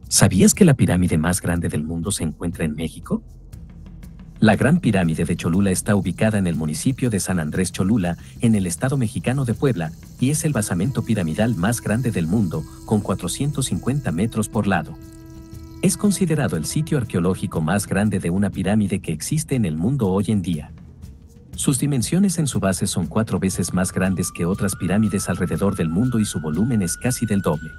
¿Sabías que la pirámide más grande del mundo se encuentra en México? La Gran Pirámide de Cholula está ubicada en el municipio de San Andrés Cholula, en el estado mexicano de Puebla, y es el basamento piramidal más grande del mundo, con 450 metros por lado. Es considerado el sitio arqueológico más grande de una pirámide que existe en el mundo hoy en día. Sus dimensiones en su base son 4 veces más grandes que otras pirámides alrededor del mundo y su volumen es casi del doble.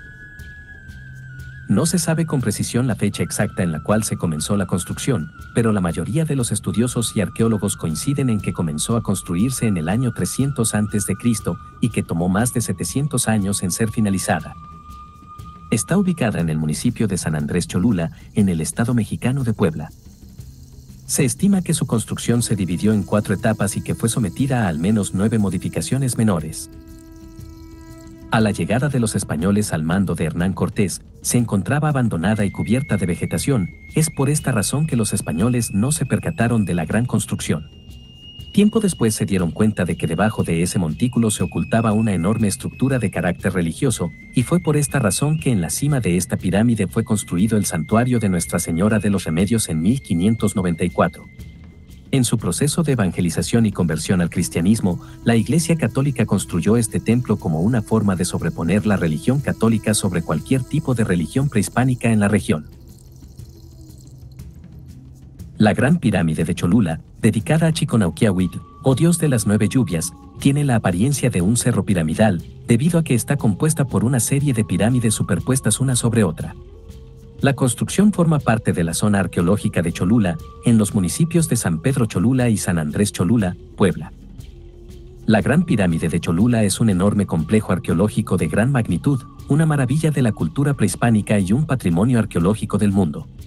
No se sabe con precisión la fecha exacta en la cual se comenzó la construcción, pero la mayoría de los estudiosos y arqueólogos coinciden en que comenzó a construirse en el año 300 a.C. y que tomó más de 700 años en ser finalizada. Está ubicada en el municipio de San Andrés Cholula, en el estado mexicano de Puebla. Se estima que su construcción se dividió en 4 etapas y que fue sometida a al menos 9 modificaciones menores. A la llegada de los españoles al mando de Hernán Cortés, se encontraba abandonada y cubierta de vegetación. Es por esta razón que los españoles no se percataron de la gran construcción. Tiempo después se dieron cuenta de que debajo de ese montículo se ocultaba una enorme estructura de carácter religioso, y fue por esta razón que en la cima de esta pirámide fue construido el santuario de Nuestra Señora de los Remedios en 1594. En su proceso de evangelización y conversión al cristianismo, la Iglesia Católica construyó este templo como una forma de sobreponer la religión católica sobre cualquier tipo de religión prehispánica en la región. La Gran Pirámide de Cholula, dedicada a Chiconauquiahuitl, o Dios de las 9 lluvias, tiene la apariencia de un cerro piramidal, debido a que está compuesta por una serie de pirámides superpuestas una sobre otra. La construcción forma parte de la zona arqueológica de Cholula, en los municipios de San Pedro Cholula y San Andrés Cholula, Puebla. La Gran Pirámide de Cholula es un enorme complejo arqueológico de gran magnitud, una maravilla de la cultura prehispánica y un patrimonio arqueológico del mundo.